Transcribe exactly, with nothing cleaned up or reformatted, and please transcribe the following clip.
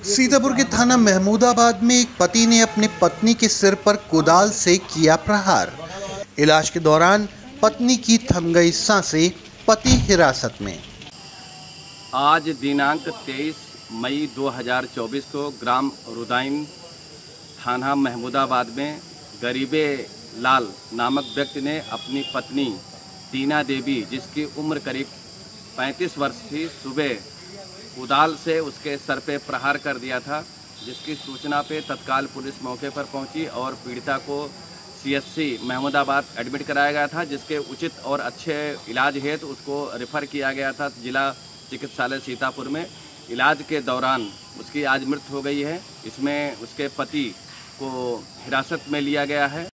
सीतापुर के थाना महमूदाबाद में एक पति ने अपनी पत्नी के सिर पर कुदाल से किया प्रहार। इलाज के दौरान पत्नी की थम गई सांसें, पति हिरासत में। आज दिनांक तेईस मई दो हज़ार चौबीस को ग्राम रुदाइन थाना महमूदाबाद में गरीबे लाल नामक व्यक्ति ने अपनी पत्नी टीना देवी, जिसकी उम्र करीब पैंतीस वर्ष थी, सुबह कुदाल से उसके सर पे प्रहार कर दिया था। जिसकी सूचना पे तत्काल पुलिस मौके पर पहुंची और पीड़िता को सीएचसी महमूदाबाद एडमिट कराया गया था, जिसके उचित और अच्छे इलाज हेतु उसको रेफर किया गया था जिला चिकित्सालय सीतापुर में। इलाज के दौरान उसकी आज मृत्यु हो गई है। इसमें उसके पति को हिरासत में लिया गया है।